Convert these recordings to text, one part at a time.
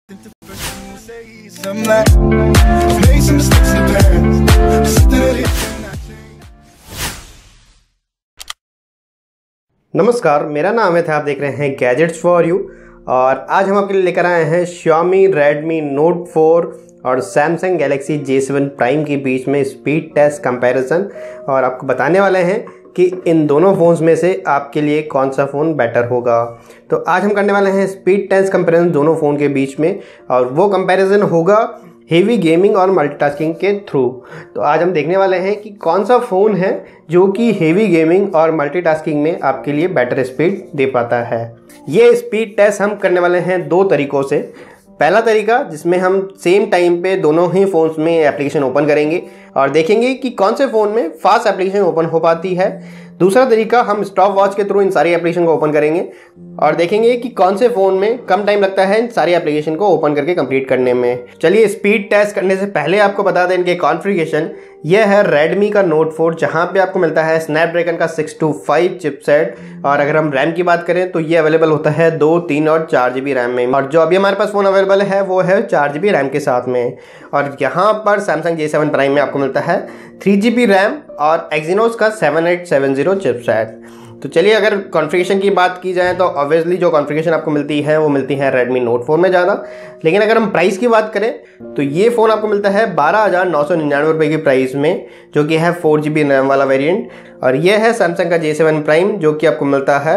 नमस्कार, मेरा नाम है, आप देख रहे हैं गैजेट्स फॉर यू। और आज हम आपके लिए लेकर आए हैं Xiaomi Redmi Note 4 और Samsung Galaxy J7 Prime के बीच में स्पीड टेस्ट कंपैरिजन। और आपको बताने वाले हैं कि इन दोनों फ़ोन्स में से आपके लिए कौन सा फ़ोन बेटर होगा। तो आज हम करने वाले हैं स्पीड टेस्ट कंपैरिजन दोनों फ़ोन के बीच में, और वो कंपैरिजन होगा हेवी गेमिंग और मल्टीटास्किंग के थ्रू। तो आज हम देखने वाले हैं कि कौन सा फ़ोन है जो कि हेवी गेमिंग और मल्टीटास्किंग में आपके लिए बेटर स्पीड दे पाता है। ये स्पीड टेस्ट हम करने वाले हैं दो तरीक़ों से। पहला तरीका जिसमें हम सेम टाइम पे दोनों ही फ़ोन्स में एप्लीकेशन ओपन करेंगे और देखेंगे कि कौन से फ़ोन में फास्ट एप्लीकेशन ओपन हो पाती है। दूसरा तरीका, हम स्टॉप वॉच के थ्रू इन सारी एप्लीकेशन को ओपन करेंगे और देखेंगे कि कौन से फ़ोन में कम टाइम लगता है इन सारी एप्लीकेशन को ओपन करके कंप्लीट करने में। चलिए, स्पीड टेस्ट करने से पहले आपको बता दें इनके कॉन्फ़िगरेशन। यह है Redmi का Note 4, जहाँ पे आपको मिलता है स्नैपड्रैगन का 625 चिपसेट। और अगर हम रैम की बात करें तो ये अवेलेबल होता है 2, 3 और 4 GB रैम में। और जो अभी हमारे पास फ़ोन अवेलेबल है वो है 4 GB रैम के साथ में। और यहाँ पर Samsung J7 Prime में आपको मिलता है 3 GB रैम और Exynos का 7870 चिपसेट। तो चलिए, अगर कॉन्फ़िगरेशन की बात की जाए तो ऑब्वियसली जो कॉन्फ़िगरेशन आपको मिलती है वो मिलती है Redmi Note 4 में ज़्यादा। लेकिन अगर हम प्राइस की बात करें तो ये फ़ोन आपको मिलता है 12,999 रुपये की प्राइस में, जो कि है 4 GB रैम वाला वेरिएंट। और ये है Samsung का J7 Prime, जो कि आपको मिलता है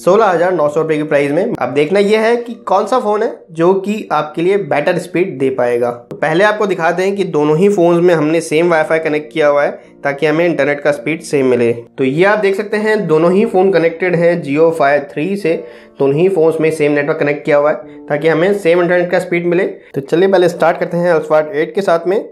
16,900 रुपये की प्राइस में। अब देखना यह है कि कौन सा फ़ोन है जो कि आपके लिए बेटर स्पीड दे पाएगा। तो पहले आपको दिखाते हैं कि दोनों ही फ़ोन्स में हमने सेम वाईफाई कनेक्ट किया हुआ है ताकि हमें इंटरनेट का स्पीड सेम मिले। तो ये आप देख सकते हैं, दोनों ही फ़ोन कनेक्टेड है JioFi 3 से। दोनों ही फ़ोन्स में सेम नेटवर्क कनेक्ट किया हुआ है ताकि हमें सेम इंटरनेट का स्पीड मिले। तो चलिए पहले स्टार्ट करते हैं Alphard 8 के साथ में।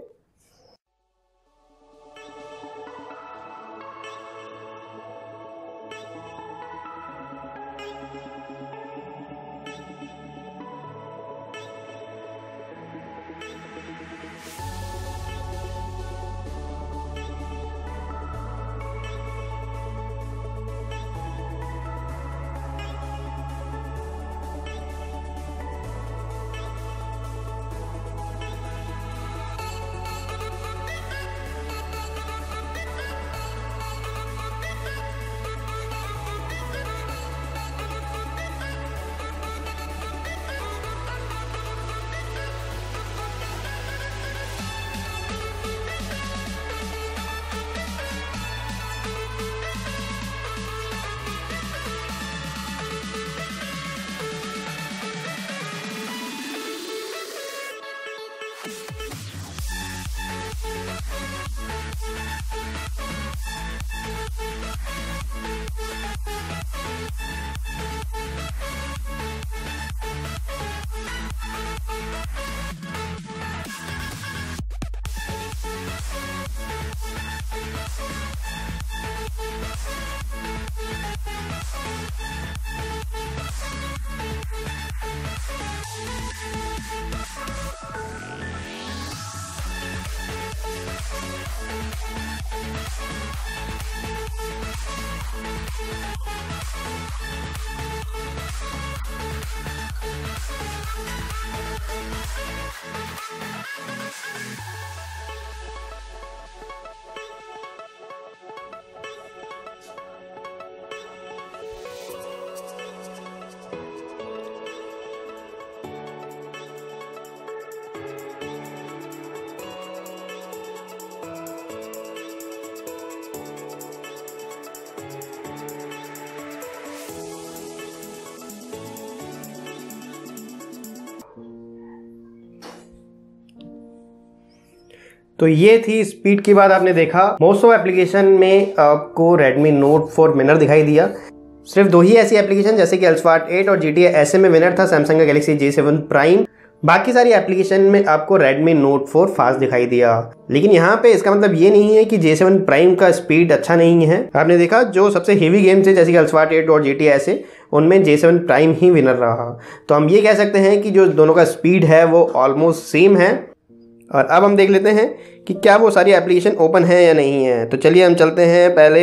तो ये थी स्पीड की बात। आपने देखा मोस्ट ऑफ एप्लीकेशन में आपको Redmi Note 4 विनर दिखाई दिया। सिर्फ दो ही ऐसी एप्लीकेशन जैसे कि Alphard 8 और GTA ऐसे में विनर था Samsung का Galaxy J7 Prime। बाकी सारी एप्लीकेशन में आपको Redmi Note 4 फास्ट दिखाई दिया। लेकिन यहाँ पे इसका मतलब ये नहीं है कि J7 Prime का स्पीड अच्छा नहीं है। आपने देखा जो सबसे हेवी गेम थे जैसे कि Alphard 8 और GTA ऐसे, उनमें J7 Prime ही विनर रहा। तो हम ये कह सकते हैं कि जो दोनों का स्पीड है वो ऑलमोस्ट सेम है। और अब हम देख लेते हैं कि क्या वो सारी एप्लीकेशन ओपन है या नहीं है। तो चलिए हम चलते हैं पहले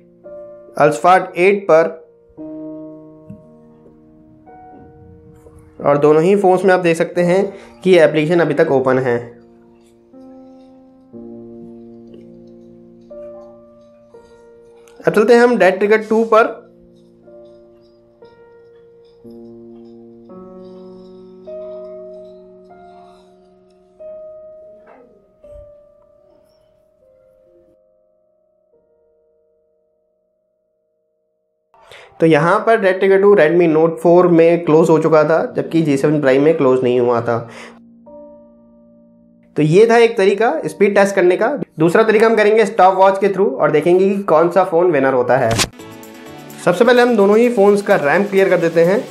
Alphard 8 पर। और दोनों ही फ़ोन्स में आप देख सकते हैं कि ये एप्लीकेशन अभी तक ओपन है। अब चलते हैं हम डेड ट्रिगर 2 पर। तो यहाँ पर डेड ट्रिगर 2 Redmi Note 4 में क्लोज हो चुका था, जबकि G7 Prime में क्लोज नहीं हुआ था। तो ये था एक तरीका स्पीड टेस्ट करने का। दूसरा तरीका हम करेंगे स्टॉप वॉच के थ्रू और देखेंगे कि कौन सा फ़ोन विनर होता है। सबसे पहले हम दोनों ही फ़ोन्स का रैम क्लियर कर देते हैं।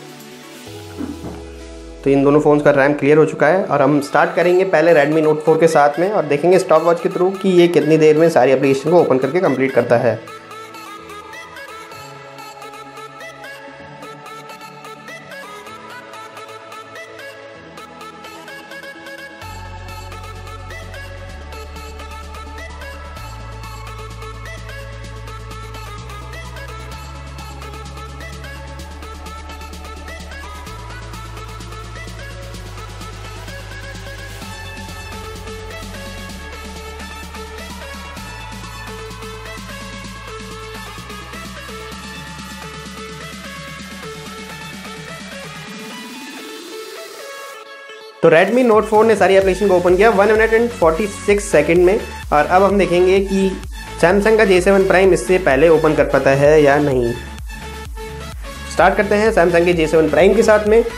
तो इन दोनों फ़ोन्स का रैम क्लियर हो चुका है और हम स्टार्ट करेंगे पहले Redmi Note 4 के साथ में और देखेंगे स्टॉप वॉच के थ्रू कि ये कितनी देर में सारी एप्लीकेशन को ओपन करके कंप्लीट करता है। तो Redmi Note 4 ने सारी एप्लीकेशन को ओपन किया 1 मिनट एंड 46 सेकेंड में। और अब हम देखेंगे कि सैमसंग का J7 Prime इससे पहले ओपन कर पाता है या नहीं। स्टार्ट करते हैं सैमसंग के J7 Prime के साथ में।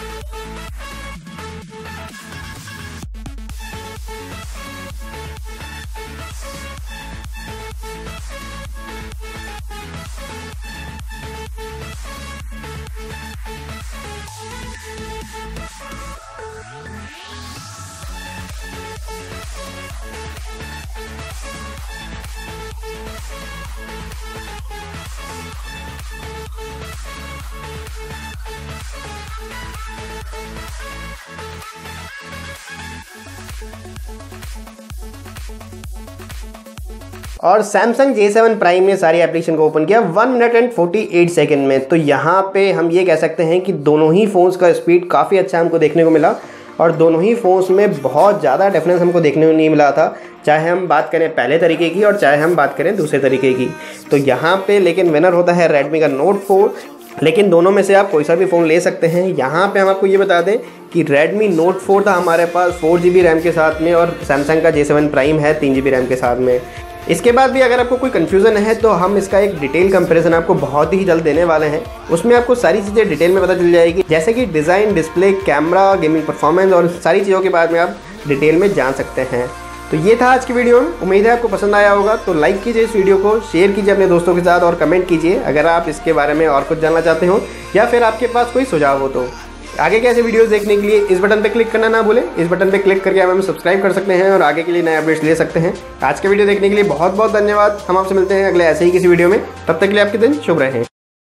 और सैमसंग J7 Prime ने सारी एप्लीकेशन को ओपन किया 1 मिनट एंड 48 सेकेंड में। तो यहाँ पे हम ये कह सकते हैं कि दोनों ही फ़ोन्स का स्पीड काफ़ी अच्छा हमको देखने को मिला और दोनों ही फ़ोन्स में बहुत ज़्यादा डिफरेंस हमको देखने को नहीं मिला था, चाहे हम बात करें पहले तरीके की और चाहे हम बात करें दूसरे तरीके की। तो यहाँ पे लेकिन विनर होता है Redmi का Note 4, लेकिन दोनों में से आप कोई सा भी फ़ोन ले सकते हैं। यहाँ पे हम आपको ये बता दें कि Redmi Note 4 था हमारे पास 4GB रैम के साथ में और सैमसंग का J7 Prime है 3GB रैम के साथ में। इसके बाद भी अगर आपको कोई कन्फ्यूज़न है तो हम इसका एक डिटेल कंपैरिजन आपको बहुत ही जल्द देने वाले हैं। उसमें आपको सारी चीज़ें डिटेल में पता चल जाएगी, जैसे कि design, display, camera, gaming performance और सारी चीज़ों के बारे में आप डिटेल में जान सकते हैं। तो ये था आज की वीडियो। उम्मीद है आपको पसंद आया होगा। तो लाइक कीजिए इस वीडियो को, शेयर कीजिए अपने दोस्तों के साथ और कमेंट कीजिए अगर आप इसके बारे में और कुछ जानना चाहते हो या फिर आपके पास कोई सुझाव हो। तो आगे के ऐसे वीडियोस देखने के लिए इस बटन पे क्लिक करना ना भूलें। इस बटन पे क्लिक करके आप हमें सब्सक्राइब कर सकते हैं और आगे के लिए नए अपडेट्स ले सकते हैं। आज के वीडियो देखने के लिए बहुत बहुत धन्यवाद। हम आपसे मिलते हैं अगले ऐसे ही किसी वीडियो में। तब तक के लिए आपके दिन शुभ रहे।